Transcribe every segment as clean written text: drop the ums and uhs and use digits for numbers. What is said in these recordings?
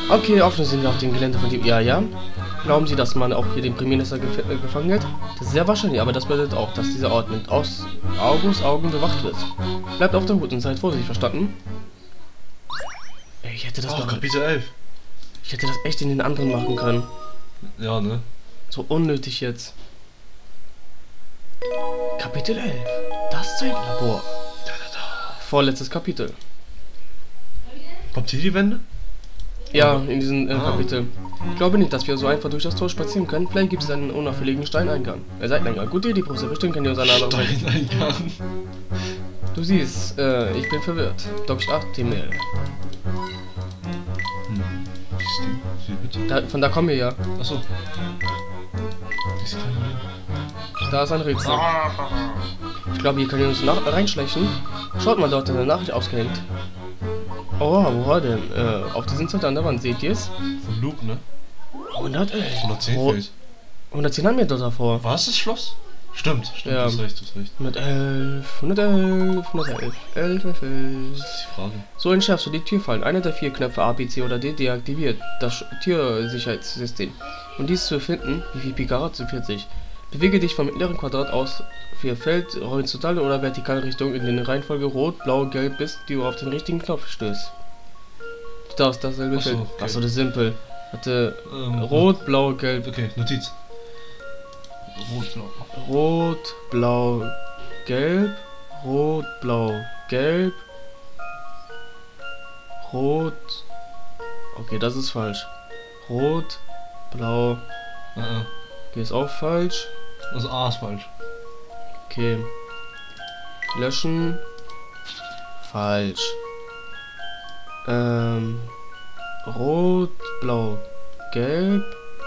Okay, offen sind wir auf dem Gelände von die... Ja, ja. Glauben Sie, dass man auch hier den Premierminister gefangen hat? Das ist sehr wahrscheinlich, aber das bedeutet auch, dass dieser Ort mit August Augen bewacht wird. Bleibt auf der Hut und seid vorsichtig, verstanden? Ey, ich hätte das Oh, Kapitel 11. Ich hätte das echt in den anderen machen können. Ja, ne? So unnötig jetzt. Kapitel 11. Das Zeitlabor. Vorletztes Kapitel. Kommt hier die Wende? Ja, in diesem Kapitel. Ich glaube nicht, dass wir so einfach durch das Tor spazieren können. Vielleicht gibt es einen unauffälligen Steineingang. Seiteneingang. Gute Idee, Professor. Bestimmt können wir unser Name Steineingang. Du siehst, ich bin verwirrt. Dr. Artemel. Von da kommen wir ja. Achso. Da ist ein Rätsel. Ich glaube, hier können wir uns reinschleichen. Schaut mal, dort in der Nachricht ausgehängt. Oh, wo war denn? Auf diesem Zettel an der Wand, seht ihr es? Von Luke, ne? 111. 110 fehlt. 110 haben wir dort davor. War es das Schloss? Stimmt, Ja. du hast recht. 111. 11. Das ist die Frage. So entschärfst du die Türfallen. Einer der 4 Knöpfe A, B, C oder D deaktiviert das Türsicherheitssystem. Um dies zu finden, wie Picard zu 40. Bewege dich vom mittleren Quadrat aus für Feld, horizontale oder vertikale Richtung in der Reihenfolge Rot, Blau, Gelb, bis du auf den richtigen Knopf stößt. Du darfst dasselbe Feld. Okay. Achso, das ist simpel. Warte, Rot, Blau, Gelb. Okay, Notiz. Rot, Blau, Gelb. Rot, Blau, Gelb. Rot. Okay, das ist falsch. Rot, Blau. Okay, ist auch falsch. Also A ist falsch. Okay. Löschen. Falsch. Rot, Blau, Gelb.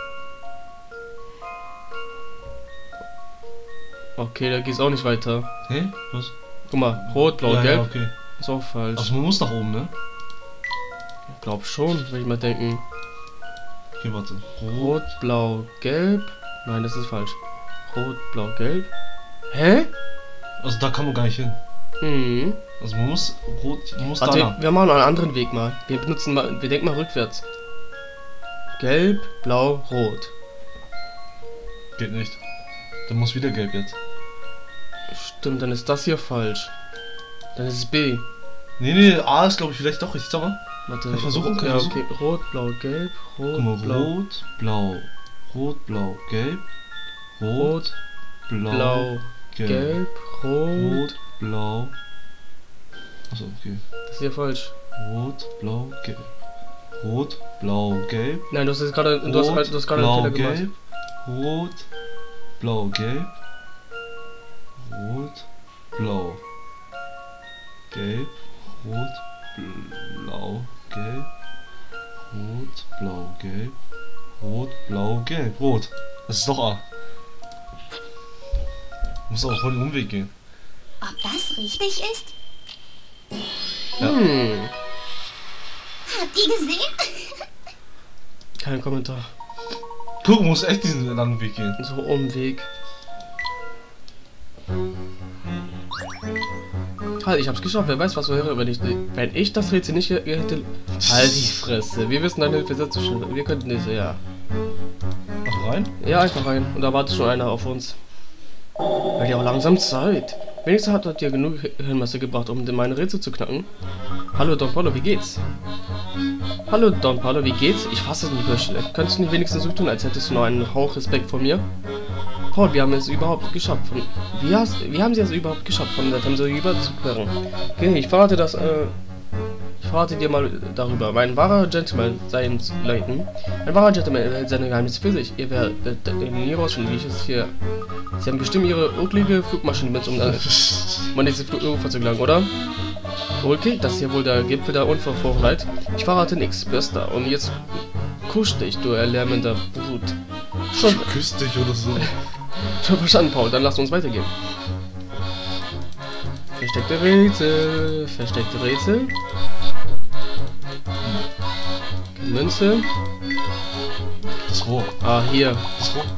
Okay, da geht's auch nicht weiter. Hä? Was? Guck mal, Rot, Blau, Gelb. Ja, okay. Ist auch falsch. Also man muss nach oben, ne? Ich glaub schon, würde ich mal denken. Okay, warte. Rot, Blau, Gelb. Nein, das ist falsch. Rot, Blau, Gelb. Hä? Also da kann man gar nicht hin. Mhm. Also man muss rot, man muss Warte, da. wir machen einen anderen Weg mal. Wir benutzen mal, wir denken mal rückwärts. Gelb, Blau, Rot. Geht nicht. Dann muss wieder gelb jetzt. Stimmt, dann ist das hier falsch. Dann ist es B. Nee, A ist glaube ich vielleicht doch richtig, sag mal. Warte. Kann ich versuchen? Ja, okay. Rot, Blau, Gelb. Rot, Guck mal, Blau. rot, blau, rot, blau, gelb. Rot, Blau, Gelb, Rot. Blau. Achso, okay. Das ist hier falsch. Rot, blau, gelb. Rot, blau, gelb. Nein, du hast jetzt gerade, du hast gerade einen Fehler gemacht. Gelb. Rot, blau, gelb. Rot, blau, gelb. Rot, blau, gelb. Rot, blau, gelb. Rot, blau, gelb. Rot. Das ist doch A. Muss auch voll den Umweg gehen. Ob das richtig ist? Ja. Habt ihr gesehen? Kein Kommentar. Guck, muss echt diesen langen Weg gehen. So Umweg. Halt, ich hab's geschafft. Wer weiß, was wäre, wenn ich das Rätsel nicht hätte. Halt die Fresse. Wir wissen deine Hilfe sehr zu schnell. Wir könnten diese, ja. Mach rein. Ja, einfach rein. Und da wartet schon einer auf uns. Wird ja auch langsam Zeit. Wenigstens hat ihr genug Hirnmasse gebracht, um meine Rätsel zu knacken. Hallo Don Paulo, wie geht's? Hallo Don Paulo, wie geht's? Ich fasse es nicht mehr schnell. Könntest du nicht wenigstens so tun, als hättest du noch einen Hauch Respekt vor mir? Paul, wir haben es überhaupt geschafft. Wie haben sie es überhaupt geschafft, von der Themse überzuqueren? Okay, ich verrate dir mal darüber. Mein wahrer Gentleman sei leiten. Ein wahrer Gentleman hält seine Geheimnisse für sich. Ihr werdet nie rausfinden, wie ich es hier... Sie haben bestimmt ihre uklige Flugmaschine mit, um an nächstes Ufer zu gelangen, oder? Okay, das ist ja wohl der Gipfel der Unverfrorenheit. Ich verrate nix, Bester. Und jetzt kusch dich, du erlärmender Brut. Schon Küss dich oder so. Schon verstanden, Paul. Dann lass uns weitergehen. Versteckte Rätsel. Versteckte Rätsel. Münze. Das Rohr. Ah, hier. Das Rohr.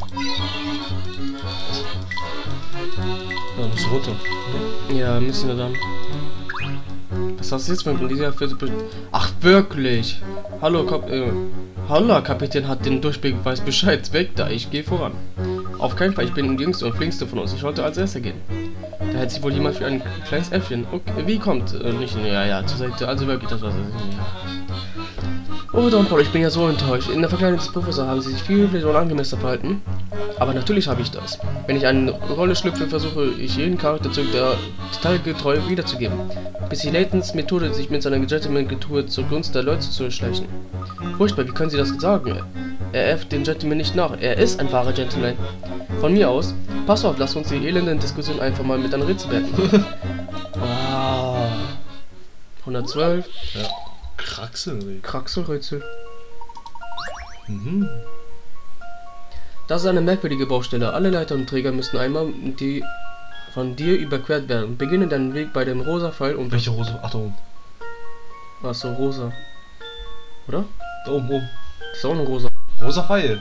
Ja, muss runter. Ja, müssen wir dann. Was hast du jetzt mit dieser Ach, wirklich? Holla, Kapitän hat den Durchblick, weiß Bescheid. Weg da, ich gehe voran. Auf keinen Fall, ich bin der jüngste und flinkste von uns. Ich wollte als erster gehen. Da hält sich wohl jemand für ein kleines Äffchen. Okay, wie kommt? Nicht, ja, zur Seite. Also wirklich, das war's. Ja. Oh, Don Paul, ich bin ja so enttäuscht. In der Verkleidung des Professors haben sie sich viel und angemessen verhalten. Aber natürlich habe ich das. Wenn ich eine Rolle schlüpfe, versuche ich jeden Charakterzug der detailgetreu wiederzugeben. Bis sie Laytons Methode, sich mit seiner Gentleman-Getue zugunsten der Leute zu schleichen. Furchtbar, wie können Sie das sagen? Er äfft den Gentleman nicht nach. Er ist ein wahrer Gentleman. Von mir aus, pass auf, lass uns die elenden Diskussion einfach mal mit einem Rätsel beenden. Oh. 112. Ja. Kraxelrätsel. Mhm. Das ist eine merkwürdige Baustelle. Alle Leiter und Träger müssen einmal von dir überquert werden. Beginne deinen Weg bei dem rosa Pfeil und... Welche rosa? Achtung. Achso, rosa. Oder? Da oben. Das ist auch ein rosa. Rosa Pfeil.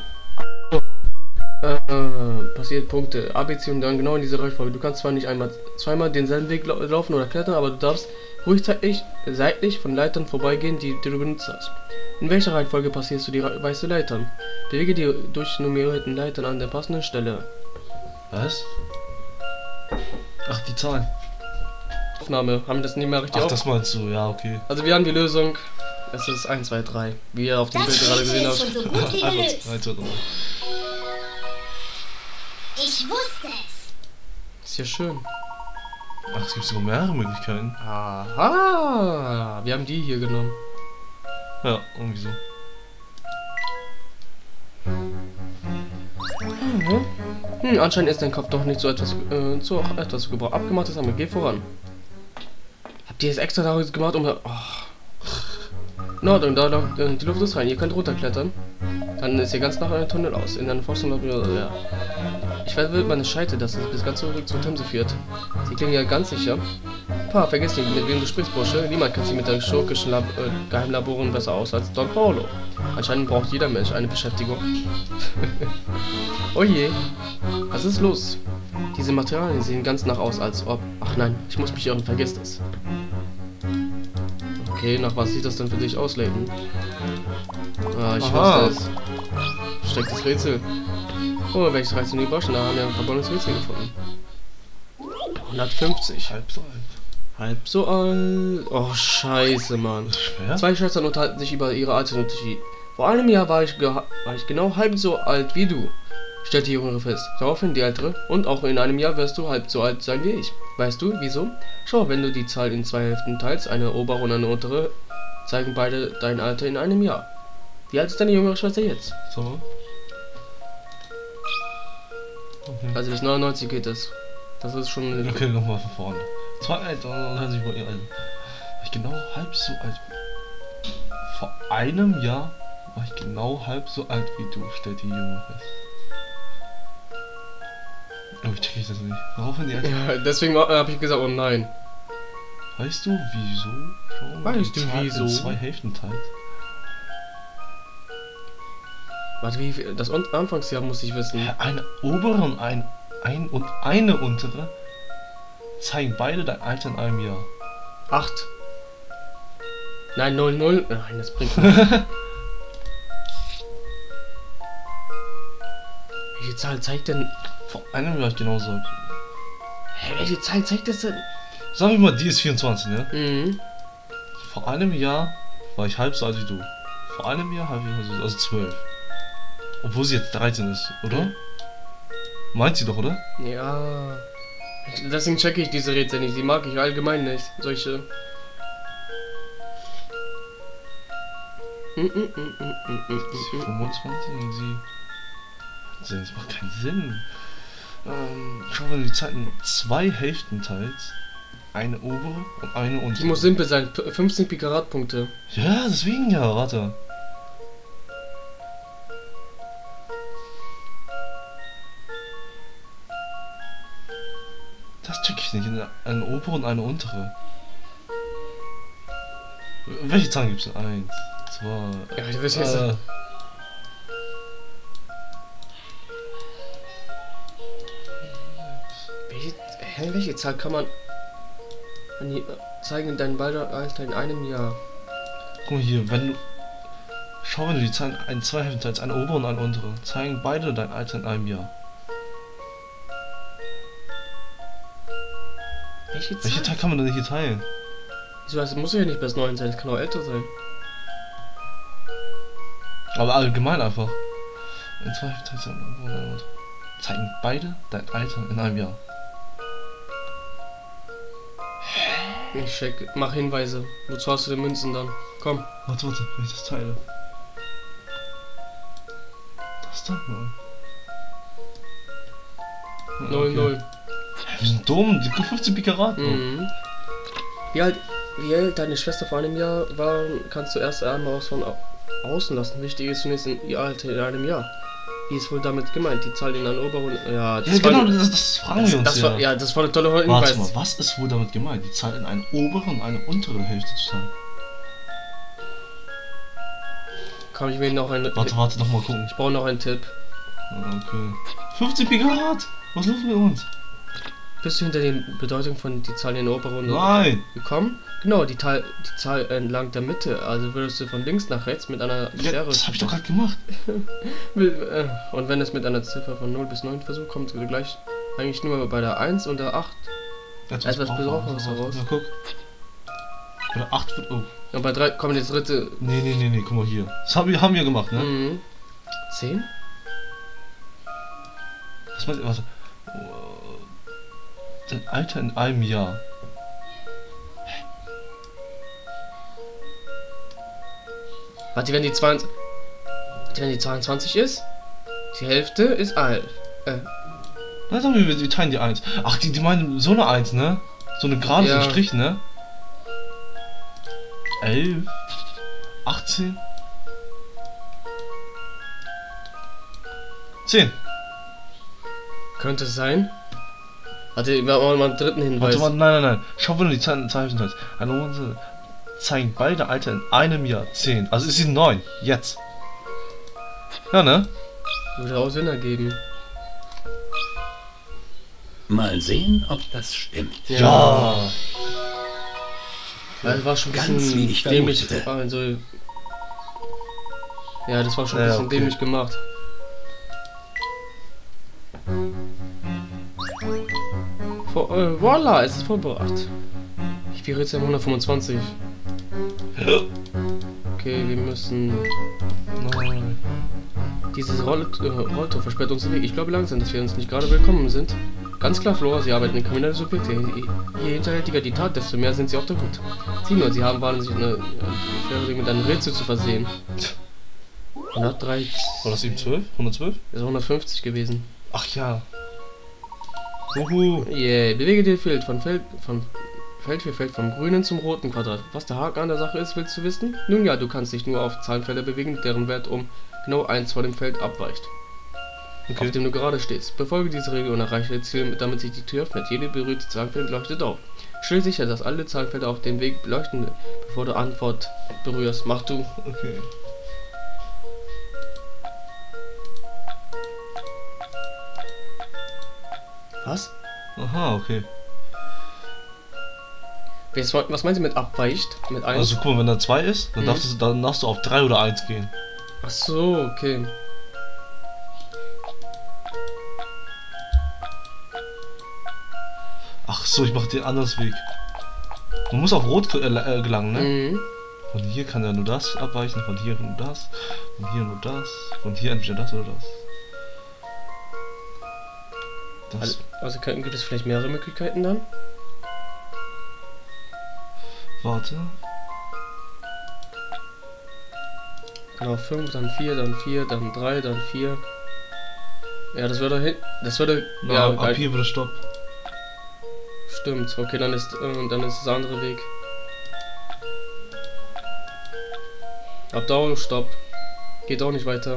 Passiert Punkte. A, B, C und dann genau in diese Reihenfolge. Du kannst zwar nicht zweimal denselben Weg laufen oder klettern, aber du darfst ruhig seitlich von Leitern vorbeigehen, die du benutzt hast. In welcher Reihenfolge passierst du die weißen Leitern? Bewege die durchnummerierten Leitern an der passenden Stelle. Was? Ach, die Zahlen. Aufnahme. Haben wir das nicht mehr richtig Ach, das meinst du, ja, okay. Also wir haben die Lösung. Es ist 1, 2, 3. Wie ihr auf dem Bild gerade gesehen habt. So gut wie gelöst. 1, 2, 3. Ich wusste es. Ist ja schön. Ach, es gibt sogar mehrere Möglichkeiten. Aha. Wir haben die hier genommen. Ja, irgendwie so. Anscheinend ist dein Kopf doch nicht so etwas zu gebrauchen. Abgemachtes haben wir. Geh voran. Habt ihr es extra daraus gemacht, um... Oh. In Ordnung, die Luft ist rein. Ihr könnt runterklettern. Dann ist hier ganz nach einem Tunnel aus. In einer Forschung, ja. Ich verwirrt meine Scheite, dass es bis ganz zurück zur Themse führt. Sie klingen ja ganz sicher. Vergiss nicht, mit wem du sprichst, Bursche. Niemand kennt sich mit der schurkischen Geheimlaboren besser aus als Don Paolo. Anscheinend braucht jeder Mensch eine Beschäftigung. Oh je. Was ist los? Diese Materialien sehen ganz nach aus, als ob... Ach nein, ich muss mich irren, vergiss das. Okay, nach was sieht das denn für dich aus, Layton? Ah, ich wusste es. Verstecktes Rätsel. Oh, welches Rätsel in die Boschen? Da haben wir ein verborgenes Rätsel gefunden. 150. Halb so alt. Halb so alt. Oh, scheiße, Mann. Schwer? Zwei Schwestern unterhalten sich über ihre Altersunterschied. Vor einem Jahr war ich genau halb so alt wie du, stellte die Jüngere fest. Daraufhin die Ältere. Und auch in einem Jahr wirst du halb so alt sein wie ich. Weißt du, wieso? Schau, wenn du die Zahl in 2 Hälften teilst, eine obere und eine untere, zeigen beide dein Alter in einem Jahr. Wie alt ist deine jüngere Schwester jetzt? So. Okay. Also bis 99 geht es. Das ist schon... Okay, nochmal von vorne. 2 Eltern hören sich mal ihr an. War ich genau halb so alt. Vor einem Jahr war ich genau halb so alt wie du, stellt die Junge fest. Oh, ich check das nicht. Warum die Eltern? Ja, deswegen habe ich gesagt, oh nein. Weißt du, wieso? Schau, Weißt die du, Zahl wieso? in 2 Hälften teilt. Warte, wie viel? Das Anfangsjahr muss ich wissen. Eine obere und eine untere zeigen beide dein Alter in einem Jahr. 8. Nein, 0. Nein, das bringt nichts. Welche Zahl zeigt denn... Vor einem Jahr ich genauso alt. Hä, welche Zahl zeigt das denn? Sagen wir mal, die ist 24, ne? Mhm. Vor einem Jahr war ich halb so alt wie du. Vor einem Jahr habe ich also 12. Obwohl sie jetzt 13 ist, oder? Mhm. Meint sie doch, oder? Ja. Deswegen checke ich diese Rätsel nicht. Die mag ich allgemein nicht. Solche. Sie 25 und sie... Das macht keinen Sinn. Schau, wenn du die Zeit in 2 Hälften teilst, eine obere und eine untere. Die muss simpel sein. 15 Pikarat-Punkte. Ja, deswegen ja, warte. Das check ich nicht. Eine obere und eine untere. Welche Zahlen gibt's denn? 1, 2. Ja, ich weiß jetzt. Welche Zahl kann man zeigen in deinem Alter in einem Jahr? Guck mal hier, wenn du Schau, wenn du die Zahlen in zwei Hälften teilst, eine obere und eine untere, zeigen beide dein Alter in einem Jahr. Welche Zahl? Welche Teil kann man denn hier teilen? Wieso, das muss ja nicht bis 9 sein, das kann auch älter sein. Aber allgemein einfach. In zwei Hälften teilst, eine obere und eine untere. Zeigen beide dein Alter in einem Jahr. Ich check, mach Hinweise. Wozu hast du die Münzen dann? Komm. Warte, wenn ich das teile. Das da? Nein. 0-0. Wir sind dumm, die 15 Pikarat. Mhm. Wie alt deine Schwester vor einem Jahr war, kannst du erst einmal aus von außen lassen. Wichtig ist zunächst ihr Alter in einem Jahr. Wie ist wohl damit gemeint? Die Zahl in einer oberen... Ja, Ja, genau, das fragen wir uns ja. Das war eine tolle Warte Hinweis. mal, was ist wohl damit gemeint? Die Zahl in eine obere und eine untere Hälfte zu teilen. Kann ich mir noch einen... Warte, noch mal gucken. Ich brauche noch einen Tipp. Okay. 15 Pikarat! Was läuft mit uns? Bist du hinter die Bedeutung von die Zahl in der oberen und Nein! gekommen? Genau, die Zahl entlang der Mitte. Also würdest du von links nach rechts mit einer Ja, Schere... das hab ich doch gerade gemacht. Und wenn es mit einer Ziffer von 0 bis 9 versucht, kommt du gleich eigentlich nur bei der 1 und der 8 etwas Besonderes heraus. Na guck. Bei der 8 wird... Oh. Und bei 3 kommt das dritte... Nee, guck mal hier. Das haben wir gemacht, ne? Mhm. 10? Was meinst du? Warte. Dein Alter in einem Jahr. Warte, wenn die 22 ist, die Hälfte ist 11. Na, sagen wir teilen die 1. Ach, die meinen so eine 1, ne? So eine gerade, so Ja. ein Strich, ne? 11, 18, 10. Könnte es sein? Warte, wir haben mal einen dritten Hinweis. Warte mal, nein. Schau, wenn du die Zeichen hast. Eine Runde zeigen beide Alter in einem Jahr 10. Also ist sie 9. Jetzt. Ja, ne? Würde auch Sinn ergeben. Mal sehen, ob das stimmt. Ja. Das war schon ein Ganz bisschen wie ich dämlich. vermutete. Also, ja, das war schon ein Ja, bisschen okay. dämlich gemacht. Voila, es ist vollbracht. Ich wäre jetzt ja 125. Okay, wir müssen... Nein. Dieses Rolltor versperrt uns den Weg. Ich glaube langsam, dass wir uns nicht gerade willkommen sind. Ganz klar, Flora, Sie arbeiten in kriminelle Subjekte. Je hinterhältiger die Tat, desto mehr sind Sie auf der Hut. Sieh nur, Sie haben wahnsinnig eine Schwere mit einem Rätsel zu versehen. 103... War das eben 12? 112? Ist 150 gewesen. Ach ja. Juhu. Yeah, bewege dir Feld für Feld vom grünen zum roten Quadrat. Was der Haken an der Sache ist, willst du wissen? Nun ja, du kannst dich nur auf Zahlenfelder bewegen, deren Wert um genau 1 vor dem Feld abweicht, Okay. auf dem du gerade stehst. Befolge diese Regel und erreiche das Ziel, damit sich die Tür öffnet. Jede berührte Zahlenfeld leuchtet auf. Stell sicher, dass alle Zahlenfelder auf dem Weg leuchten, bevor du Antwort berührst. Mach du. Okay. Was? Aha, okay. Was meinst du mit abweicht? Mit 1? Also guck mal, wenn da 2 ist, dann, dann darfst du auf 3 oder 1 gehen. Ach so, okay. Ach so, ich mach den anders Weg. Man muss auf Rot gelangen, ne? Mhm. Von hier kann er nur das abweichen, von hier nur das, von hier nur das, von hier entweder das oder das. Das. Also gibt es vielleicht mehrere Möglichkeiten dann? Warte. Genau, 5, dann 4, dann 4, dann 3, dann 4. Ja, das würde Ja, ja, ab hier würde Stopp. stimmt. Okay, dann ist das andere Weg. Ab da, Stopp. Geht auch nicht weiter.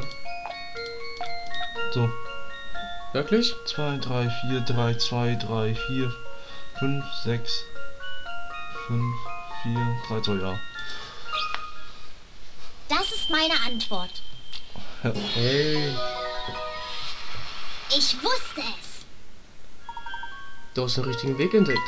So. Wirklich? 2, 3, 4, 3, 2, 3, 4, 5, 6, 5, 4, 3, so, ja. Das ist meine Antwort. Hey, Ich wusste es. du hast den richtigen Weg entdeckt.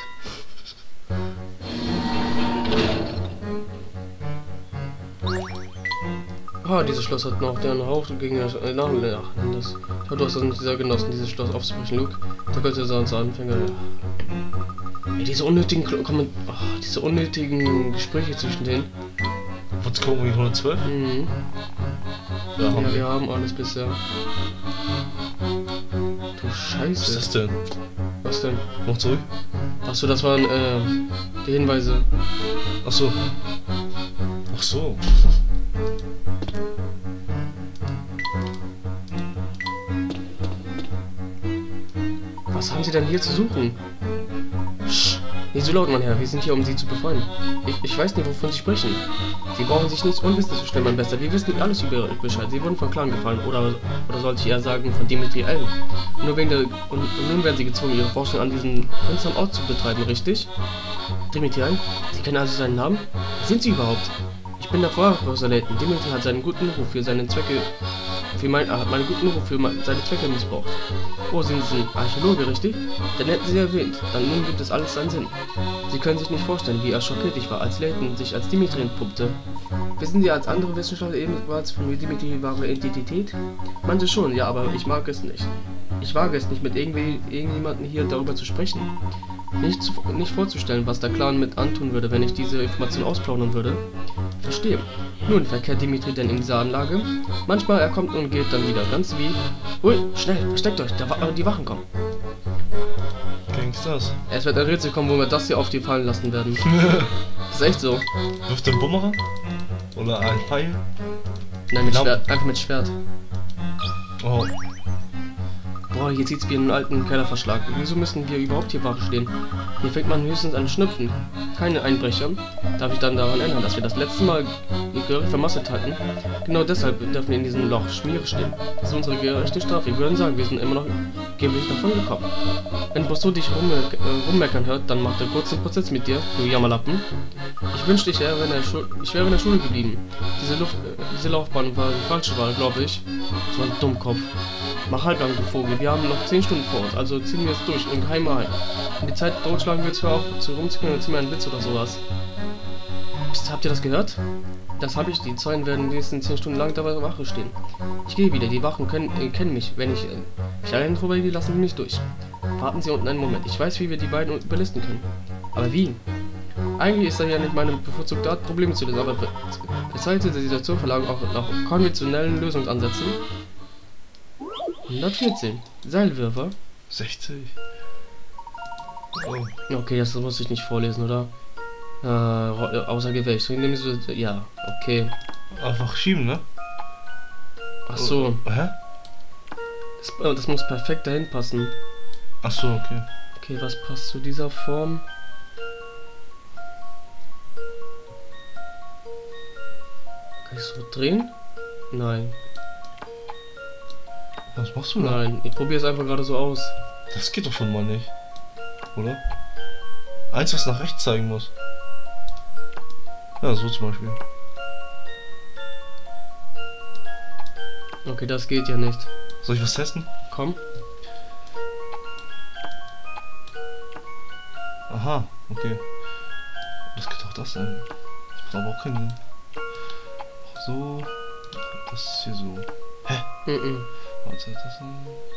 Ah, dieses Schloss hat noch den Hauch gegen das das. Ja, du hast das nicht sehr genossen, dieses Schloss aufzubrechen, Luke. Da könnte er uns Anfänger. Ey, diese unnötigen Gespräche zwischen denen. Wolltest du gucken, wie 112? Mhm. Ja, haben Ja, wir. wir haben alles bisher. Du Was ist Scheiße. das denn? Was denn? Noch zurück? Achso, das waren die Hinweise. Ach so. Ach so. Was haben Sie denn hier zu suchen? Psst, nicht so laut, mein Herr. Wir sind hier, um Sie zu befreien. Ich weiß nicht, wovon Sie sprechen. Sie brauchen sich nichts Unwissendes zu stellen, mein Bester. Wir wissen alles über Bescheid. Sie wurden von Clan gefallen. Oder sollte ich eher sagen, von Dimitri L. Nur wegen der... Und nun werden Sie gezwungen, Ihre Forschung an diesem finsteren Ort zu betreiben, richtig? Dimitri L? Sie kennen also seinen Namen? Wer sind Sie überhaupt? Ich bin der Professor Layton. Dimitri hat seinen guten Ruf für seine Zwecke... hat meinen guten Ruf für seine Zwecke missbraucht. Oh, sind Sie ein Archäologe, richtig? Dann hätten Sie erwähnt. Dann nun gibt es alles seinen Sinn. Sie können sich nicht vorstellen, wie schockiert ich war, als Layton sich als Dimitri entpuppte. Wissen Sie als andere Wissenschaftler ebenfalls von Dimitri wahre Identität? Manche schon, ja, aber ich mag es nicht. Ich wage es nicht, mit irgendjemandem hier darüber zu sprechen. Nicht vorzustellen, was der Clan mit antun würde, wenn ich diese Information ausplaudern würde. Verstehe. Nun, verkehrt Dimitri denn in dieser Anlage? Manchmal er kommt und geht dann wieder, ganz wie... Ui, schnell, versteckt euch, die Wachen kommen. Gangsters. Es wird ein Rätsel kommen, wo wir das hier auf die fallen lassen werden. Das ist echt so. Wirft den Bumerang? Oder ein Pfeil? Nein, mit Genau. Schwert, einfach mit Schwert. Oh. Boah, hier sieht's wie in einem alten Kellerverschlag. Wieso müssen wir überhaupt hier Wache stehen? Hier fängt man höchstens an Schnüpfen. Keine Einbrecher. Darf ich dann daran erinnern, dass wir das letzte Mal ihr Gericht vermasselt hatten? Genau deshalb dürfen wir in diesem Loch Schmiere stehen. Das ist unsere gerechte Strafe. Wir würden sagen, wir sind immer noch glimpflich davon gekommen. Wenn Bosso dich rummeckern hört, dann macht er kurz den Prozess mit dir, du Jammerlappen. Ich wünschte, ich wäre in der Schule geblieben. Diese Laufbahn war die falsche Wahl, glaube ich. So ein Dummkopf. Mach halblang, du Vogel. Wir haben noch 10 Stunden vor uns, also ziehen wir es durch und geheim ein. Wenn die Zeit totschlagen willst, hör auf zu rumzukommen und zieh mir einen Witz oder sowas. Psst, habt ihr das gehört? Das habe ich. Die Zeugen werden wenigstens 10 Stunden lang dabei Wache stehen. Ich gehe wieder. Die Wachen kennen mich. Wenn ich allein vorbeigehe, lassen sie mich durch. Warten Sie unten einen Moment. Ich weiß, wie wir die beiden überlisten können. Aber wie? Eigentlich ist das ja nicht meine bevorzugte Art, Probleme zu lösen, aber bezeichnet die Situation verlangen auch nach konventionellen Lösungsansätzen. 114. Seilwürfer. 60. Oh. Okay, das muss ich nicht vorlesen, oder? Außer Gefecht. Ja, okay. Einfach schieben, ne? Ach so. Hä? Das muss perfekt dahin passen. Ach so, okay. Okay, was passt zu dieser Form? Kann ich so drehen? Nein. Was machst du da? Nein, ich probiere es einfach gerade so aus. Das geht doch schon mal nicht. Oder? Eins, was nach rechts zeigen muss. Ja, so zum Beispiel. Okay, das geht ja nicht. Soll ich was testen? Komm. Aha, okay. Das könnte auch das sein. Das macht aber auch keinen Sinn. So. Das ist hier so. Hä? Warte, das ist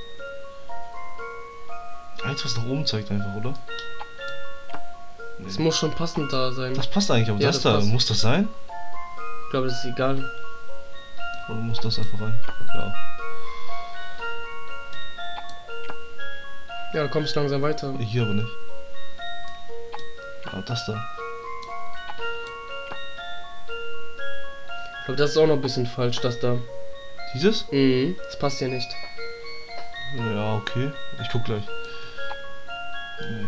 eins, was nach oben zeigt einfach, oder? Es muss schon passend da sein. Das passt eigentlich, aber Ja, das das da, passt. muss das sein? Ich glaube, das ist egal. Oder muss das einfach rein? Ja. Ja, du kommst langsam weiter. Hier aber nicht. Ah, das da. Ich glaube, das ist auch noch ein bisschen falsch, das da. Dieses? Das passt ja nicht. Ja, okay. Ich guck gleich. Nee.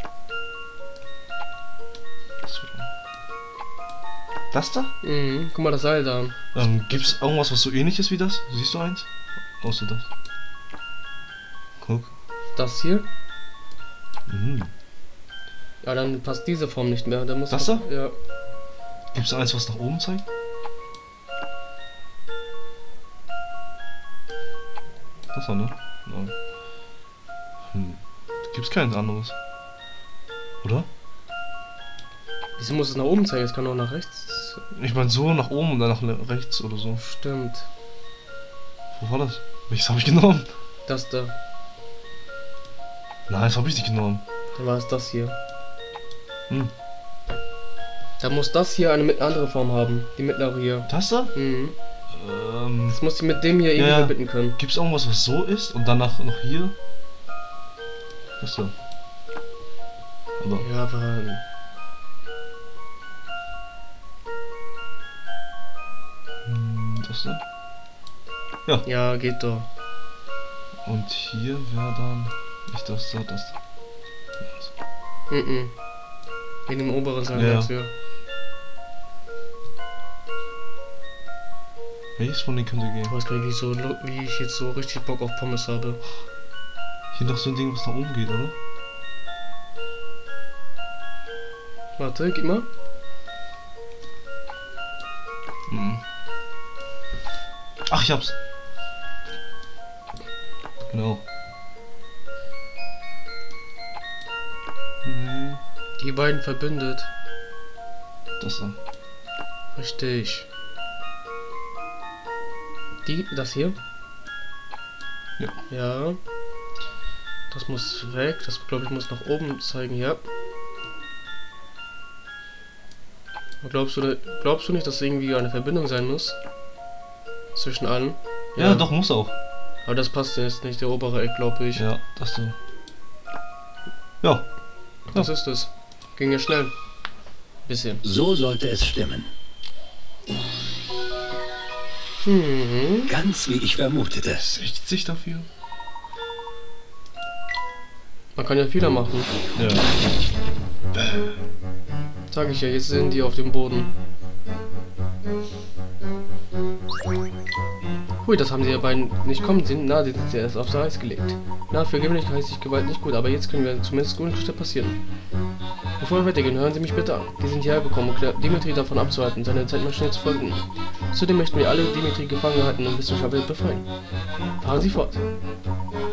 Das da? Guck mal, das Seil da. Gibt's irgendwas, was so ähnlich ist wie das? Siehst du eins? Außer das. Guck. Das hier? Mhm. Ja, dann passt diese Form nicht mehr. Da muss Das da? Ja. Gibt's eins, was nach oben zeigt? Das da, ne? Nein. Gibt's kein anderes. Oder? Wieso muss es nach oben zeigen? Es kann auch nach rechts links. Ich meine so nach oben und dann nach rechts oder so. Stimmt. Wo war das? Welches habe ich genommen? Das da. Nein, das habe ich nicht genommen. Dann war es das hier. Hm. Da muss das hier eine andere Form haben. Die mittlere hier. Das da? Mhm. Das muss ich mit dem hier irgendwie ja. verbinden können. Gibt's irgendwas, was so ist und danach noch hier? Das da. Aber. Ja, aber. Das da? Ja, geht doch. Und hier wäre dann nicht das da, das da. Mhm. In dem oberen Seil Ja. dafür. Welches von denen könnte gehen? Ich weiß gar nicht, wie ich jetzt so richtig Bock auf Pommes habe. Hier noch so ein Ding, was nach oben geht, oder? Warte, gib mal. Ach, ich hab's. Genau. Nee, Die beiden verbindet. das da. Richtig. Das hier? Ja. Ja. Das muss weg. Das glaube ich muss nach oben zeigen, ja. Glaubst du nicht, dass irgendwie eine Verbindung sein muss? Zwischen allen? Ja, doch, muss auch. Aber das passt jetzt nicht, der obere Eck, glaube ich. Ja, das so. Ja. Das ist es. Ging ja schnell. Bisschen. So sollte es stimmen. Mhm. Ganz wie ich vermutete. 60 dafür? Man kann ja Fehler machen. Ja. Sag ich ja, jetzt sind die auf dem Boden. Hui, das haben sie ja beiden nicht kommen sehen. Na, die sind ja erst aufs Eis gelegt. Na, für gewöhnlich heißt sich Gewalt nicht gut, aber jetzt können wir zumindest Unglückliche passieren. Bevor wir weitergehen, hören Sie mich bitte an. Wir sind hierher gekommen, um Dimitri davon abzuhalten, seine Zeitmaschine zu folgen. Zudem möchten wir alle Dimitri gefangen halten und wissenschaftlich befreien. Fahren Sie fort.